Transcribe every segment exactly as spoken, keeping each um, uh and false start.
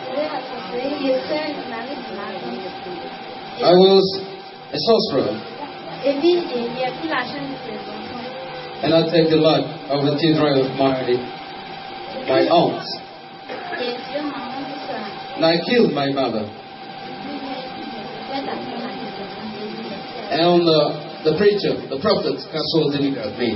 I was a sorcerer. And I take the life of the children of my, my aunts. And I killed my mother. And uh, the preacher, the prophet, also delivered me.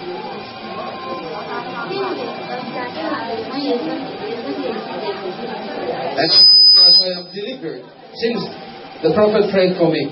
And as I am delivered, since the prophet prayed for me.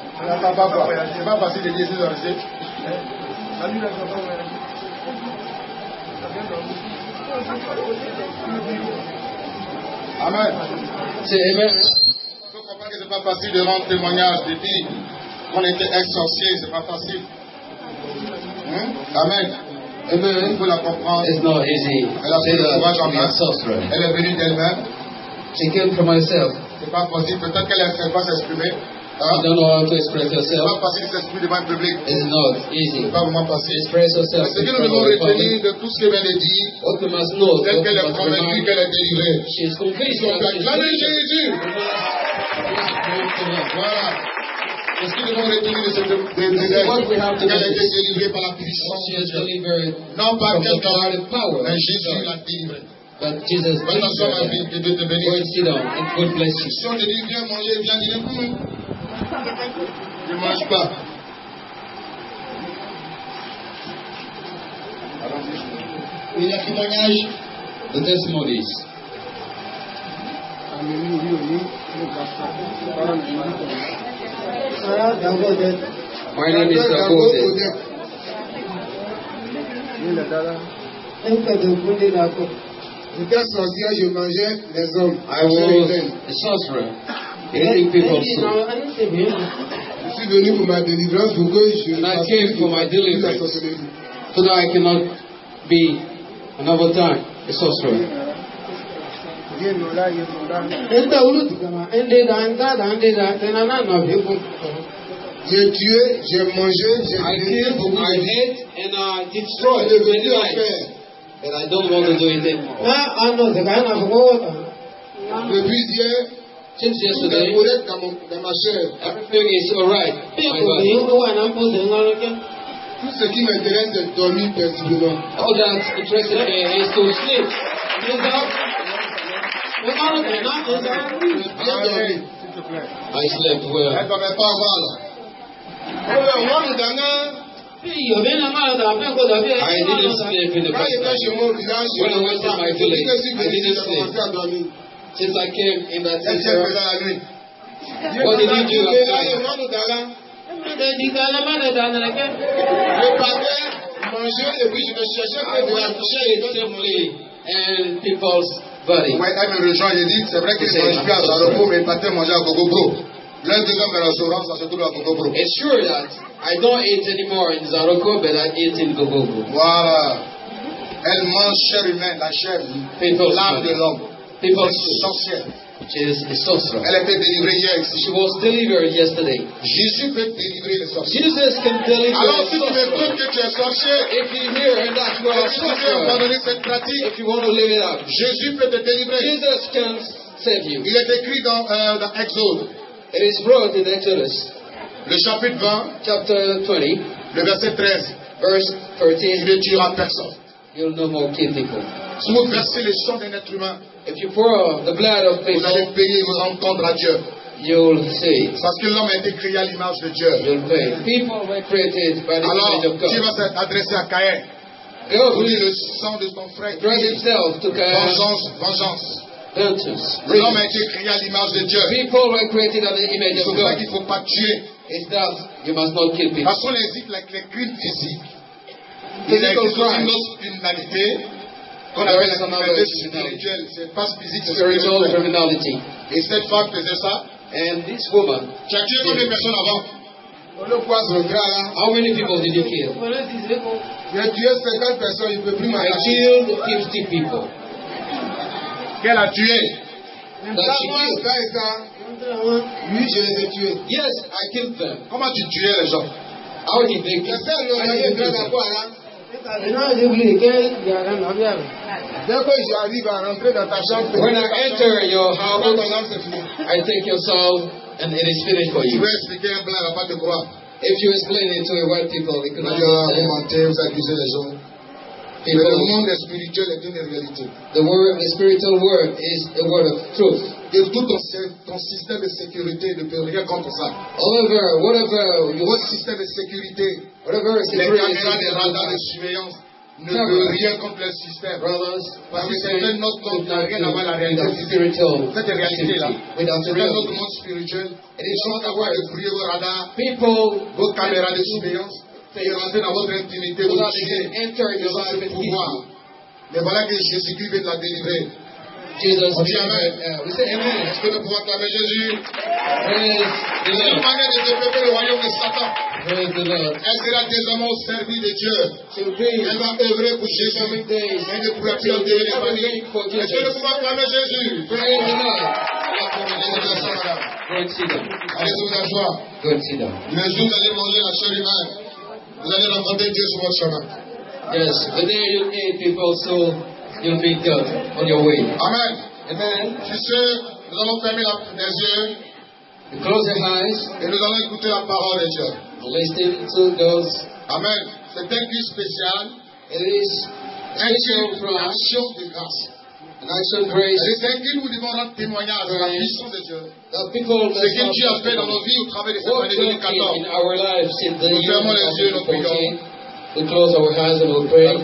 Amen. C'est amen. Il faut comprendre que c'est pas facile de rendre témoignage, de dire qu'on était ex-sorcier, c'est pas facile. Hein? Amen. Amen. Il faut la comprendre. It's not easy. Elle a pris le courage en main. Elle est venue d'elle-même. She came from herself. C'est pas possible. Peut-être qu'elle ne sait pas s'exprimer. She don't know how to express herself. C'est pas facile de s'exprimer devant un public. It's not easy. C'est pas vraiment facile. Express herself. Ce que nous devons retenir de tout ce qu'elle vient de dire, c'est qu'elle est convaincue qu'elle est délivrée. She is convinced. Donc, acclamez Jésus. Voilà. C'est ce que nous devons retenir de cette délivrée. Qu'elle a été délivrée par la puissance de Dieu. Non par quelqu'un, mais Jésus l'a délivrée. But Jesus Dieu te bénisse. sit down and God bless you. Si on te dit viens manger, viens dîner pour nous. Ne mange pas. Il y a témoignage. The testimonies. My name is Dagodet. J'étais sorcier, je mangeais les hommes. I was a sorcerer, eating people's soup. Je suis venu pour ma délivrance pour que je And I came for my deliverance, so that I cannot be another time a sorcerer. J'ai tué, j'ai mangé, j'ai I killed, I hate, and I destroyed many lives. And I don't want to do it anymore. Depuis hier, Since tout est yesterday, correct dans, mon, dans ma chair. everything is alright. My body. Tout ce qui m'intéresse, c'est dormir paisiblement. All that's interested me is to sleep. Bien dormi. I slept well. Elle ne dormait pas avant là. Oh, moi, le dernier, I didn't sleep in the quand first j'étais time. chez mon village, When I went to my village, I didn't j'ai sleep. commencé à dormir. Since I came in that Qu'est-ce center, qu'elle faisait la nuit? what did you do Et là, outside? le monde d'Alain, je partais manger et puis je me cherchais I pour de la went to coucher eat et tout. simply and people's body. Ouais, elle me rejoint, j'ai dit, c'est vrai qu'il ne mange plus à Zaroko, mais il partait manger à Gogobro. L'un des hommes de restaurant, ça se trouve à Gogobro. It's sure that I don't eat anymore in Zaroko, but I eat in Gogogo. Voilà. Elle mange chair humaine, la chair, People's l'âme body. de l'homme. People's Sorcière. She is a sorcerer. Elle a été délivrée hier ici. She was delivered yesterday. Jésus peut délivrer les sorciers. Jesus can deliver Alors a si tu m'écoutes sorcerer. que tu es sorcier, If you hear and that you are a et si tu veux sorcerer, abandonner cette pratique, if you want to live it out, Jésus peut te délivrer. Jesus can save you. Il est écrit dans, euh, dans Exode, It is wrote in Exodus le chapitre vingt, chapter twenty, le verset treize. verse Tu thirteen, ne tueras personne. you'll no more kill people. Si vous versez le sang d'un être humain, If you pour the blood of vous allez people, payer et vous rendre compte à Dieu. you'll see it. Parce que l'homme a été créé à l'image de Dieu. You'll pay. People were created by the Alors, image of Dieu God. va s'adresser à Caïn. God Vous dites will le sang de ton frère. address himself to Cain. Vengeance, vengeance. Vengeance. L'homme a été créé à l'image de Dieu. People were created in the image C'est of pour ça God. qu'il ne faut pas tuer. It's that you must not kill people. Parce qu'on hésite avec les crimes physiques. Il Physical existe aussi crimes. une autre criminalité qu'on There appelle is la another criminalité criminality. spirituelle. C'est pas physique, c'est Spiritual spirituel. criminality. Et cette femme faisait ça. And this woman, Tu as tué combien de personnes avant? On le croise au gars là. how many people did you kill? J'ai tué cinquante personnes, il ne peut plus I m'attacher. killed fifty people. Qu'elle a tué? That she Moi, killed. ça et ça. Oui, je les ai tués. Yes, I killed them. Comment tu tuais les gens? How did they kill C'est ça, them? le I gars didn't de kill la them. voix là. Dès que j'arrive à rentrer dans ta chambre, When I enter your house, I take your soul and it is finished for tu you. veux expliquer un blanc, il va pas te croire. If you explain it to a white people, they Vous cannot allez vous understand. mentir, vous accusez les gens. Mais le People, monde spirituel est une réalité. the word, the spiritual word is a word of truth. Et tout ton, ton système de sécurité ne peut rien contre ça. However, whatever you, Votre système de sécurité, whatever les security caméras, les radars de is, surveillance ne Cameras. peut rien contre le système. brothers, Parce que c'est everything un autre monde should qui n'a not rien à voir avec la do with réalité. the spiritual Cette réalité-là, activity, without c'est un real. autre monde spirituel. It Ils is sont not a capables de word. brûler vos radars, People, vos caméras de surveillance, et rentrer dans votre intimité, so vous that they tuer. can enter Ils your ont life ce and keep pouvoir. you. Mais voilà que Jésus-Christ vient de la délivrer. Jesus, On dit Amen. uh, we say amen. Est-ce que nous pouvons acclamer Jésus? Praise the C'est une Lord. manière de développer le royaume de Satan. Praise the Lord. Elle sera désormais au service de Dieu. To Elle be va œuvrer pour Jésus. coming days, Elle ne pourra plus enterrer les familles. everything for Est-ce que nous Jesus. pouvons acclamer Jésus? Praise the Lord. Allez vous asseoir, madame. Go and sit down. Allez vous asseoir. Go and sit down. Le jour où vous allez manger la chair humaine, vous allez rencontrer Dieu sur votre chemin. Yes, the day you eat people, so you'll meet God on your way. Amen. Amen. Sur ce, nous allons fermer la- les yeux You close your eyes et nous allons écouter la parole de Dieu. and listen to those. Amen. C'est un culte spécial, It is un culte from d'action de grâce. an action grace Et c'est un culte où nous devons rendre témoignage de la puissance de Dieu. that people Ce que Dieu a fait dans nos vies au travers de cette what année God deux mille did in quatorze. our lives in the Nous year fermons les yeux, nous twenty fourteen. prions. We close our eyes and we pray.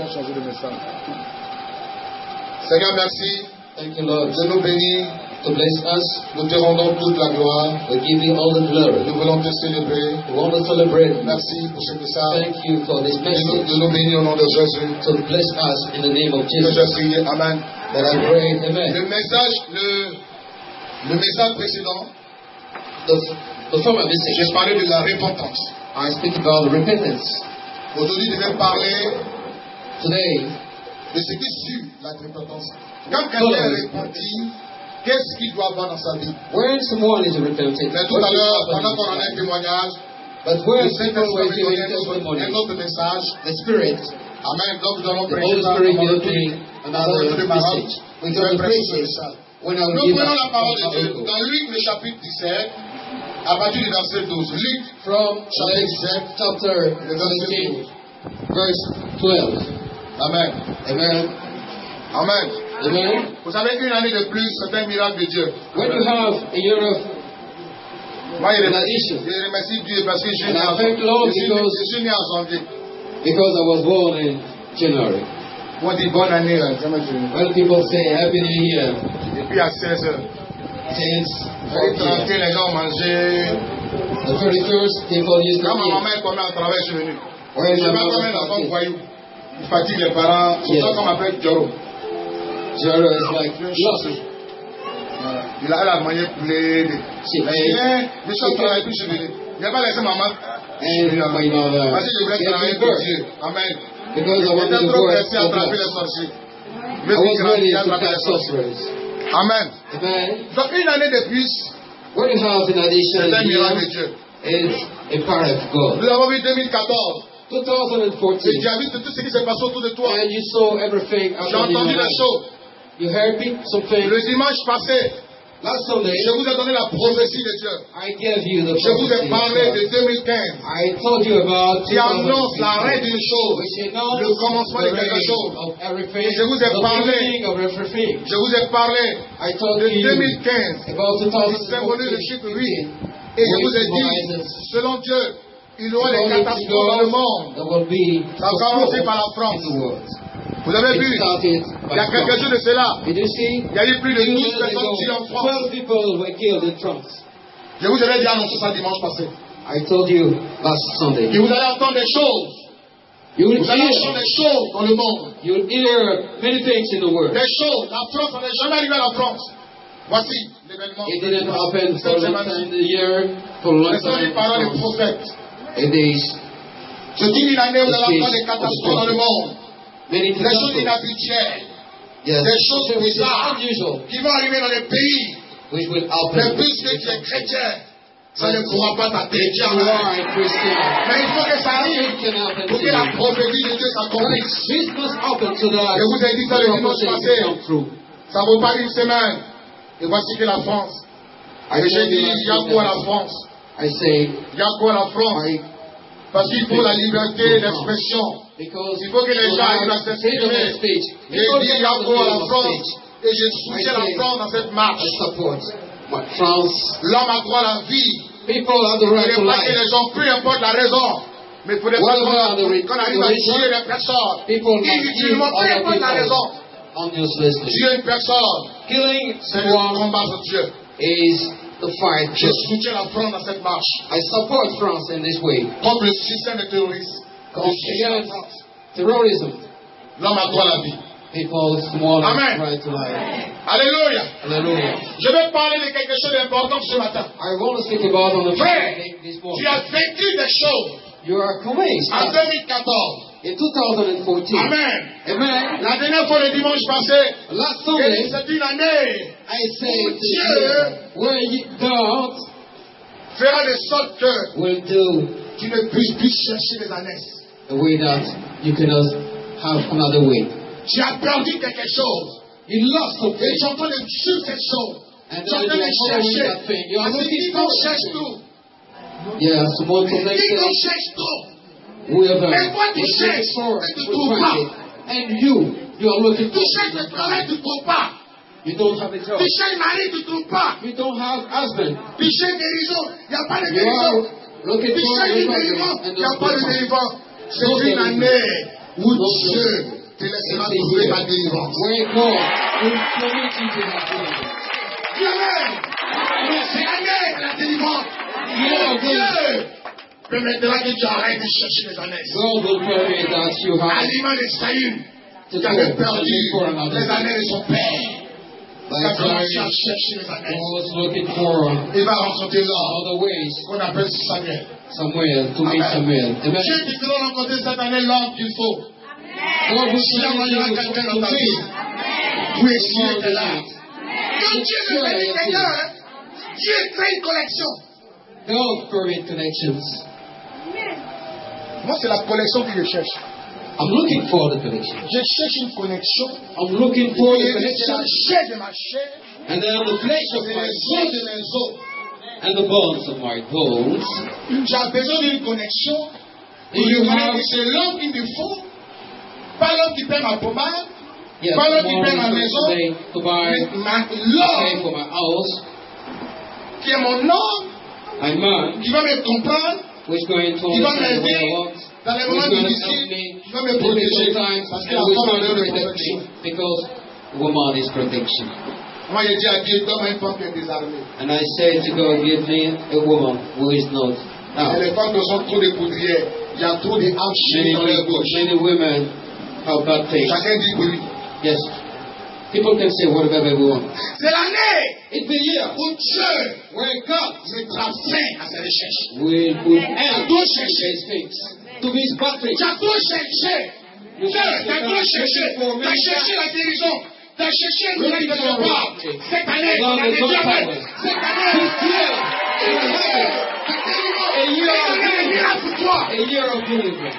Seigneur, merci Thank you, Lord, de nous bénir. to bless us. Nous te rendons toute la gloire. We give you all the glory. Nous voulons te célébrer. We want to celebrate. Merci pour ce message. Thank you for this De nous, message. de nous bénir au nom de Jésus. To bless us in the name of Que j'ai Jesus. prié. Amen. That I pray, amen. Le message, le, le message précédent, The, the former j'ai message, parlé de la repentance. I speak about repentance. Aujourd'hui, je vais parler Today, de ce qui suit la repentance. Quand quelqu'un est repenti, qu'est-ce qu'il doit avoir dans sa vie? when someone is repentant, Mais tout what à should l'heure, happen pendant in qu'on en a his un life? témoignage, But le when Saint-Esprit people were va giving donner un autre, testimony, un autre message. the Spirit, Amen. Donc nous allons the prêcher Holy ça. Spirit Nous allons gave me prêcher another de parole. message. Je We're vais going to prêcher preach ce it message. when I will Nous give prenons la us parole de our Dieu uncle. dans Luc, le chapitre dix-sept, à partir du verset douze. Luc, From chapitre Luke dix-sept, chapter le verset seventeen, douze. verse twelve. Amen. Amen. Amen. Amen. Vous savez, une année de plus, c'est un miracle de Dieu. When you have a year of Moi, je an remercie, addition, je remercie Dieu parce que je suis And né I en thank Lord je suis, because- je suis né en janvier. because I was born in January. On dit bonne année, là, jamais je When people say Happy New Year, Depuis à seize heures. since Le trente et un, les gens ont mangé. the thirty-first, people used to Quand ma eat. maman est tombée en travail, je suis venu. When Je my sais pas mom combien d'enfants started, voyous. Il fatigue les parents. C'est Yes. ça qu'on m'appelle Joro. Jaro is like, lost. Voilà. Il a, elle a mangé poulet. des- She Mais ate. viens, je suis au travail, puis je suis venu. Je n'ai pas laissé maman. And my mother Parce que je voulais gave travailler me pour birth. Dieu. Amen. Because I wanted J'étais to trop work pressé à for attraper God. les sorciers. Je I me suis was ready grandi à to attraper catch les sorciers. sorcerers. Amen. Amen. Donc une année de plus, What you have in addition c'est un miracle de here Dieu. is a part of God. Nous avons vu deux mille quatorze. twenty Et fourteen. tu as vu tout ce qui s'est passé autour de toi. And you saw everything J'ai happening in entendu your des life. choses. You heard pe- something. Le dimanche passé, Last Sunday, je vous ai donné la prophétie de Dieu. I gave you the Je vous prophecy ai of parlé God. de deux mille quinze. I told you about Qui annonce l'arrêt d'une chose. which announced Le commencement de the quelque reign chose. of everything, Et je vous ai the parlé. beginning of everything. Je vous ai parlé I told de you deux mille quinze. about Qui symbolise le twenty chiffre fourteen. huit. Et je vous ai dit, selon Dieu, il y aura des catastrophes dans le monde. There will be Ça a commencé par la France. in the world. Vous avez It vu, started il y a by quelques France. jours de cela, Did you see? il y a eu plus de Few douze years personnes ago, tuées en France. twelve people were killed in France. Je vous avais déjà annoncé ça dimanche passé. I told you last Sunday. Et vous allez entendre des choses. You will Vous allez hear, entendre des choses dans le monde. you will hear many things in the world. Des choses. La France, on n'est jamais arrivé à la France. Voici l'événement. It didn't happen for a Cette long time semaine-ci. the year, for a long Ce sont les time. paroles des in France. prophètes. It is Je dis une année où nous allons avoir des catastrophes dans le monde. many Des choses catastrophes. inhabituelles. Yes, Des choses which is bizarres unusual, qui vont arriver dans les pays. which will Mais happen. puisque tu es chrétien, Ça ne pourra pas t'appeler. You are a Christian. Mais il faut que ça arrive It can happen pour to que la you. prophétie de Dieu s'accomplisse. This must happen so that Je vous ai dit ça le dimanche passé. come through. Ça vaut pas une semaine. Et voici que la France. I Et j'ai told dit, you il y a last quoi week la France? that I say, Il y a quoi la France? I, Parce qu'il faut la liberté d'expression. because Il faut que les you gens have arrivent à freedom of s'exprimer. speech. J'ai Because dit, you il y a have the quoi la freedom of France? speech. Et j'ai soutenu la France dans cette marche. I support my France. L'homme a droit à la vie. People have the Il right ne to faut pas que life. les gens, peu importe la raison, mais il faudrait pas Whatever the qu'on arrive à reason, tuer les personnes. People must kill Inutilement, peu other importe la raison. people uselessly. Tuer une personne, Killing c'est le someone combat pour Dieu. is the fight. Je soutiens la France dans cette marche. I support France in this way. Contre le système de terrorisme. Je soutiens la Against France. terrorism. L'homme a droit à la vie. People's small Amen. right to life. Alléluia. Hallelujah. Je vais parler de quelque chose d'important ce matin. I want to speak about on the Frère, topic this tu morning. as vécu des choses You are convinced en that deux mille quatorze. in two thousand fourteen. Amen. Amen. La dernière fois, le dimanche passé, Last j'ai Sunday, dit, c'est une année I said où to Dieu you, where you God fera de sorte que will do tu ne puisses plus chercher les annexes. a way that you cannot have another way. Tu as perdu quelque chose. You lost Et something. tu es en train de suivre cette chose. And Tu es en now train you de are following chercher. that thing. You are Parce que looking quiconque for cherche it. tout. Yeah, someone to make Quiconque it. cherche tout. Whoever Et toi, tu is looking cherches, for et it, tu will trouves find it. And you, you are looking Tu for cherches le it. travail, tu ne trouves pas. You don't have a job. Tu cherches mari, tu ne trouves pas. You don't have husband. Tu cherches guérison, il n'y a pas de You guérison. are looking Tu for cherches a une délivrance, and il n'y a pas de no délivrance. C'est No une deliverance. année où No Dieu deliverance. te laissera It's a trouver year ta délivrance. where God will permit you to have deliverance. Dis Amen. C'est l'année de la délivrance. Yeah, Dieu God. permettra que tu arrêtes de chercher les annexes. God will permit that you À have l'image de Saül, to qui avait go perdu searching for another les années de son père. Il a like commencé à God chercher les annexes. was looking for Il va rencontrer l'homme other ways qu'on appelle Samuel. somewhere to meet Amen. Samuel. Amen. Dieu te fera rencontrer cette année l'homme qu'il faut. God will Dieu permit envoyera you quelqu'un to dans ta vie meet pour essuyer tes larmes. Amen. Quand Dieu veut bénir quelqu'un, hein, Dieu crée une collection. God permit connections. Moi, c'est la collection que je cherche. I'm looking for the connection. Je cherche une connexion. I'm looking for the C'est connection. la chair de ma chair, And then the flesh of c'est my les os de flesh mes os. and the bones of my bones. Tu as besoin d'une connexion. Et You je connais have- que c'est l'homme qu'il me faut. Pas l'homme qui paie ma pommade. Yes, Pas l'homme qui tomorrow paie ma is maison. Sunday to buy, Mais ma- pay l'homme for my house. qui est mon homme, My man qui va me comprendre, who is going to qui va understand the way I m'aider walk. dans les Who is moments going to help difficiles, me qui va me in protéger. difficult times. Parce que And la who is femme a going to besoin de protect protection. me. Because woman is protection. Moi, j'ai dit à Dieu, donne-moi une femme qui est désarmée. And I say to God, give me a woman who is not Et out. les femmes qui sont trop de poudrières, il y a trop de Many, hanches dans leur people, gauche. many women have bad taste. Chacun dit oui. Yes. People can say whatever they want. C'est l'année It's the year où Dieu where God mettra fin à ses recherches. will put Tu as end trop to cherché. his things, to his battery. Tu as trop cherché. You Dieu, tu as trop cherché. Tu as cherché la guérison. Tu as cherché le miracle de ce part. Cette année, on a dit Amen. Cette année, This year, you will have a year of année miracle pour toi. a year of deliverance.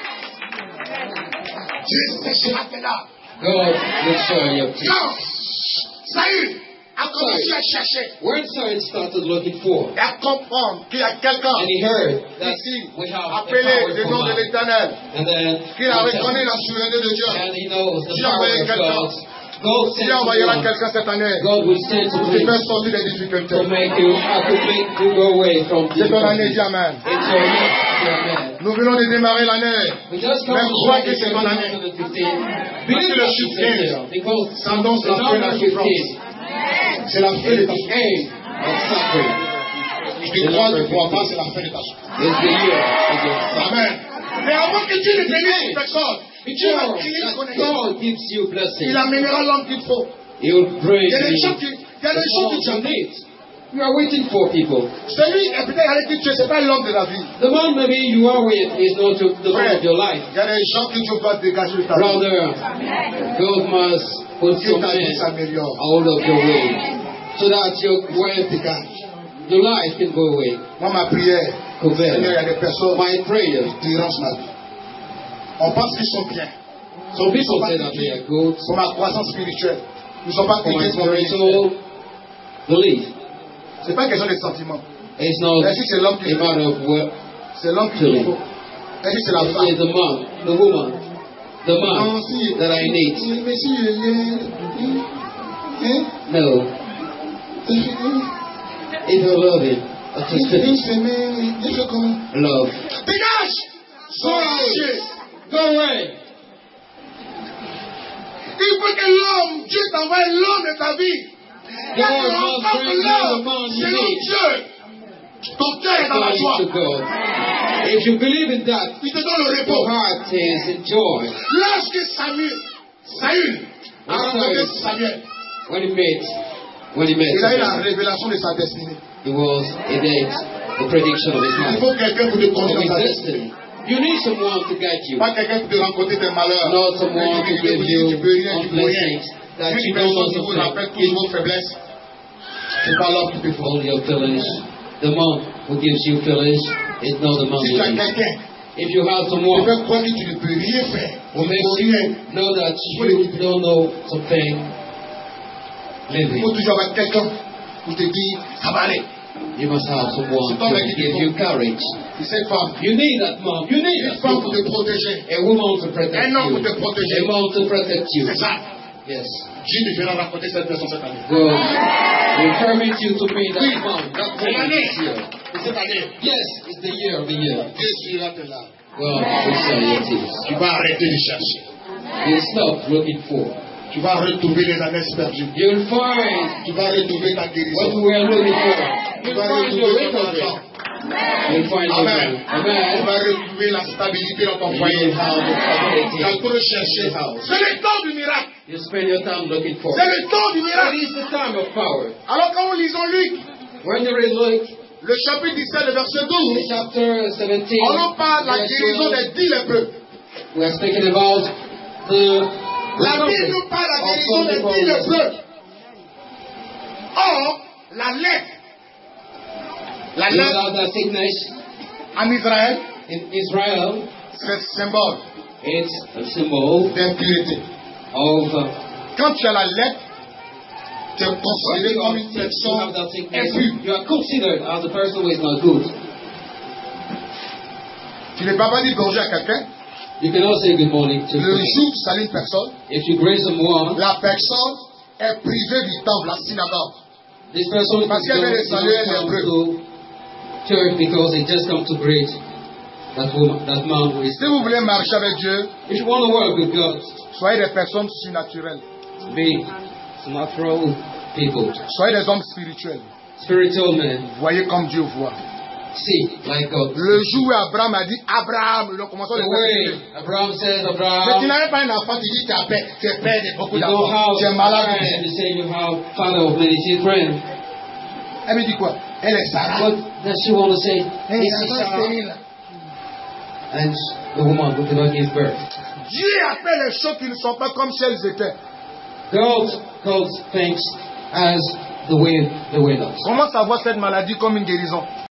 Dieu séchera tes larmes. God will show you. Quand Saül a commencé à chercher When Saul started looking for, et à comprendre qu'il y a quelqu'un and he heard that ici we have a appelé le powerful nom de man, l'Éternel, and then qu'il a reconnu la souveraineté de Dieu. and he knows the Dieu power envoyé of quelqu'un. God. God Dieu sent envoyera someone. quelqu'un cette année God will send to pour te me faire sortir des to difficultés. make you, uh, to make you go away from C'est ton année, difficulties. dis Amen. It's your year. Amen. Nous venons de démarrer l'année. We just come Mais to crois que twenty c'est ton année. fifteen. Parce Believe que le that chiffre it's your quinze, year, because ça annonce the la fin de la number souffrance. fifteen C'est la fin de is ta the souffrance. end of suffering. Tu crois, tu ne crois pas, c'est la fin de ta souffrance. It's the year of your suffering. Amen. Mais avant que Dieu ne bénisse une personne, Dieu va Before créer une that connexion. God gives you blessing, Il amènera l'homme qu'il faut. He will bring Il y a des gens the qui, il y a des gens qui you t'attendent. need. You are waiting for people. Celui qui est peut-être avec qui tu es, ce n'est pas l'homme de la vie. The man maybe you are with is not the the man of your life. Il y a des gens que Dieu va dégager de ta vie. Brother, God must put Que some ta vie men s'améliore. out of your way so that your way Dégage. The life can go away. Moi, ma prière, Could Seigneur, il y a bear. des personnes My prayer. qui dérangent ma vie. On pense qu'ils sont bien. Some Ils sont people pas say that they are inquiets good pour ma croissance spirituelle. Ils ne sont pas for my inquiets pour mon ministère. spiritual belief. Ce n'est pas une question de sentiments. It's not Est-ce que c'est l'homme qui a matter of what. C'est l'homme qui me faut. Est-ce que c'est la It's femme? the man, the woman, the man Non, si. that I need. Si, mais si, il est. No. If you're loving, that's a Il spirit. s'aimer, il fait comment? Love. Dégage! Sors! Go away. Il faut que l'homme, Dieu t'envoie l'homme de ta vie. God Quand tu must rencontres bring you the l'homme, man you selon need. Dieu, ton cœur est dans la Glory to joie. God. If you believe in that, Il te donne le your repos. heart is in joy. Lorsque Samuel, Saül, a rencontré Samuel, When he met, when he met, il a eu la Samuel, révélation de sa destinée. it was a date, the prediction of his Il life, faut quelqu'un pour te of conduire his dans ta destinée. destiny. You need someone to guide you, Pas quelqu'un pour te rencontrer tes malheurs. not someone to Tu give peux you dire, tu peux rien, tu peux rien. blessings that Une you don't personne qui vous understand. rappelle toujours vos faiblesses, c'est pas l'homme qui te faut. All your feelings, the man who gives you feelings is not the man Si you tu as need. quelqu'un If you have qui someone peut croire que tu ne peux rien faire, who tu ne makes peux you rien, know that you don't know something, il living, faut toujours avoir quelqu'un pour te dire, ça va aller. you must have someone to give you courage. C'est cette femme, You need that mom. You need une that femme pour te woman. protéger, A woman to protect un homme pour you. te protéger. A man to protect you. C'est ça. Yes. Dieu te fera rencontrer cette personne cette année. God will permit you to be that Oui. man, that C'est woman l'année. this year. C'est cette année. Yes, it's the year of the year. Dieu suivra tes larmes. God will say it is. Tu vas arrêter de chercher. You stop looking for. Tu vas retrouver les années perdues. You'll find Tu vas retrouver ta what guérison. we are looking for. Tu You'll vas find your retrouver ton recovery. argent. You'll find your Amen. money. Tu Amen. vas retrouver la stabilité dans ton You foyer. will have the Tu vas stability. trop chercher. C'est le temps du miracle. You spend your time looking for. C'est le temps du It miracle. is the time of power. Alors quand nous lisons Luc, When you read Luke, le chapitre dix-sept, le verset douze, chapter seventeen, on nous parle de la verse guérison twelve, des dix lépreux. we are speaking about the La recovery Bible nous parle de la of guérison some des people. dix lépreux. Or, la lèpre, la You lèpre know that sickness en Israël, in Israel, c'est symbole it's a symbol d'impureté. of uh, Quand tu as la lèpre, tu es when considéré you comme are une sick, you have personne that sickness, impure. you are considered as a person who is not good. Tu ne peux pas dire bonjour à quelqu'un. You cannot say good morning to Le someone. jour où tu salues une personne, If you greet someone, la personne est privée du temple, la synagogue. this person Parce qu'elle vient de saluer un come lépreux. to church because he just come to greet that woman, that man who is. Si vous voulez marcher avec Dieu, If you want to work with God, soyez des personnes surnaturelles. be natural people, Soyez des hommes spirituels. spiritual men. Voyez comme Dieu voit. See like God. Le jour où Abraham a dit Abraham, le commençons The de way Abraham says, Mais tu Abraham, n'avais pas un enfant, tu dis tu as peur, tu es père de beaucoup you don't d'enfants, have tu es malade. friends. You say you have father of many children. Elle me dit quoi? Elle est Sarah. What does she want to say? Elle Is est she Sarah? stérile. And the woman who cannot give birth. Dieu appelle les choses qui ne sont pas comme si elles étaient. God calls things as the way they were not. Comment savoir cette maladie comme une guérison?